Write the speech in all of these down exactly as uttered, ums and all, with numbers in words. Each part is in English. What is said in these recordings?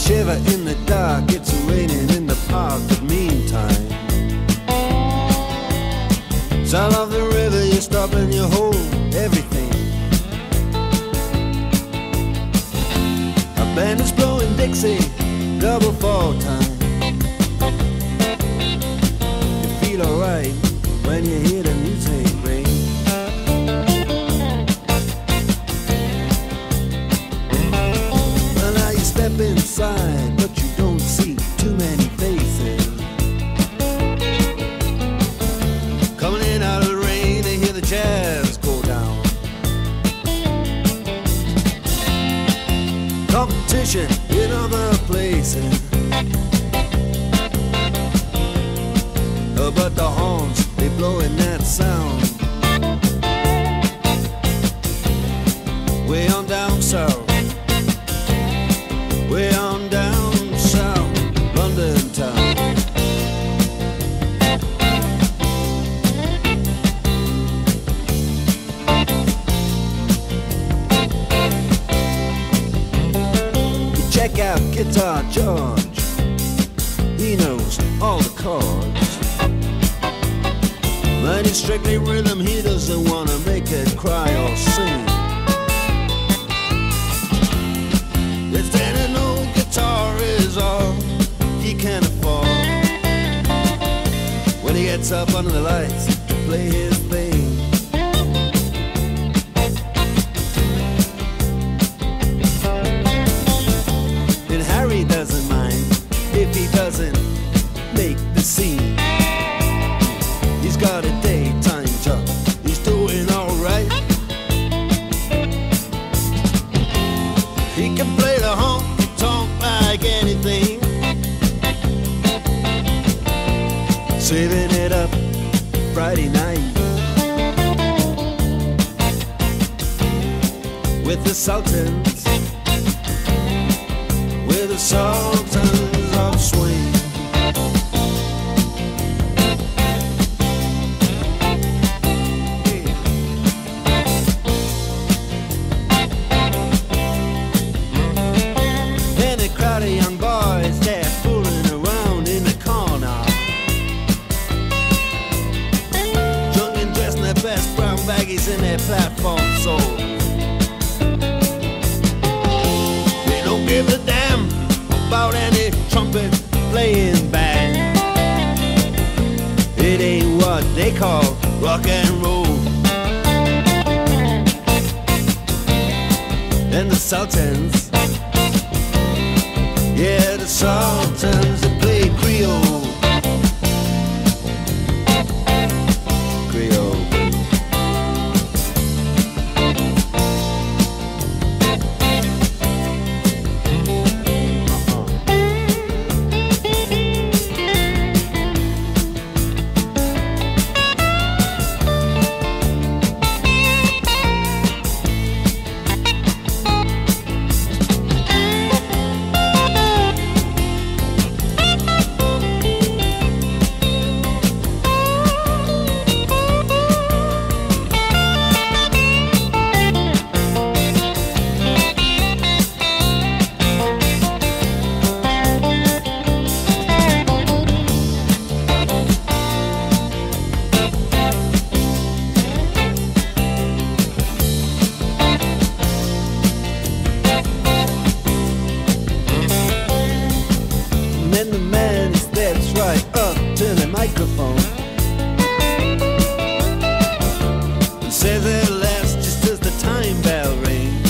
shiver in the dark, it's raining in the park, but meantime, sound of the river, you stop and you hold everything. A band is blowing Dixie, double fall time. You feel alright when you hear the music ring. Well, now you step inside, but you don't see too many faces. Coming in out of the rain, they hear the jazz go down. Competition in other places, but the horns, they blowing that sound. Way on down south, way on down south, London town. Check out Guitar George, he knows all the chords. But it's strictly rhythm, he doesn't want to make it cry or sing. If any old guitar is all he can afford, when he gets up under the lights to play his thing. And Harry doesn't mind if he doesn't make the scene. He's got a daytime job, he's doing alright. He can play the honky-tonk like anything, saving it up Friday night with the Sultans, with the Sultans of Swing. The young boys, they're fooling around in the corner, drunk and dressed in their best brown baggies in their platform soles. They don't give a damn about any trumpet playing band. It ain't what they call rock and roll. And the Sultans, yeah, the Sultans, that play Creole. Creole. Then the man steps right up to the microphone and says at last, just as the time bell rings,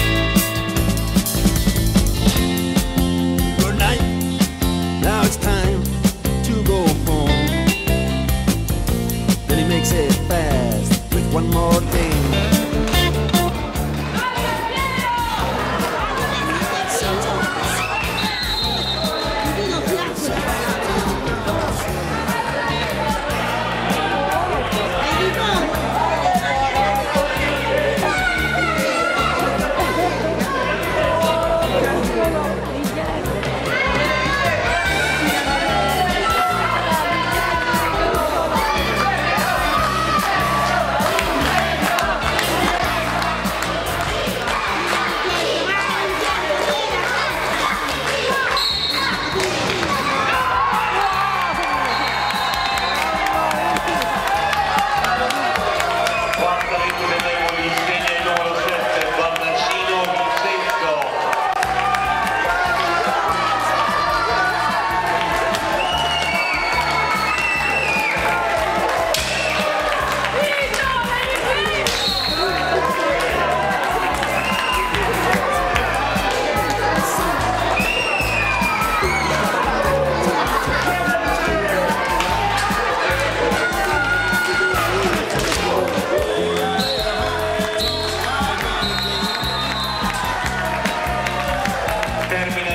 good night, now it's time to go home. Then he makes it fast with one more thing.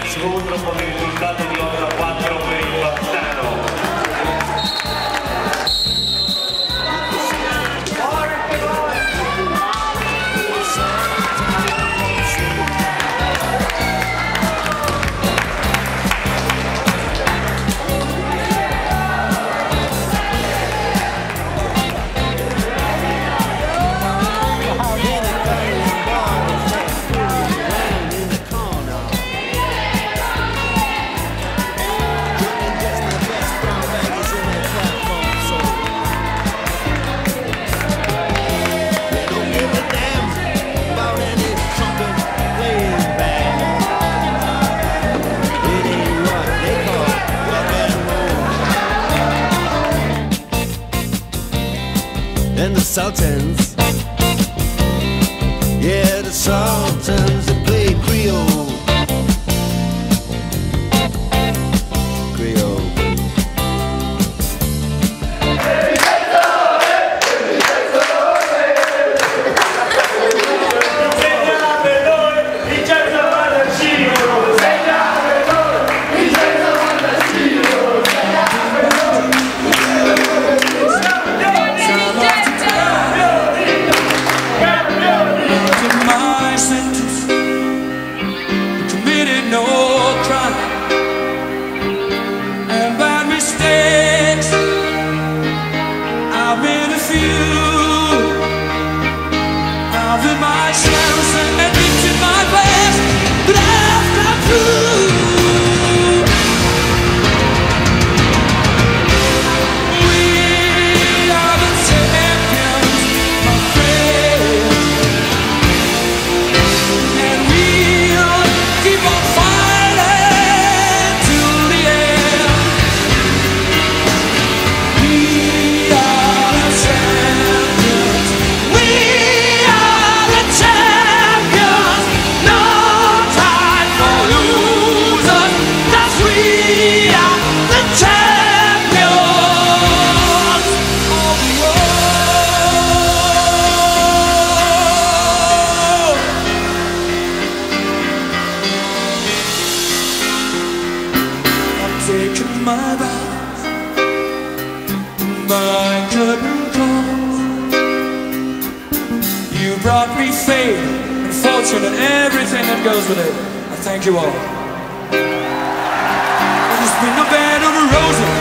scontro con il risultato di otto a quattro per il Bassano. And the Sultans, yeah, the Sultans, they play Creole, Creole. Taking my vows, my curtain calls. You brought me fame and fortune and everything that goes with it. I thank you all. There's been no bed of roses.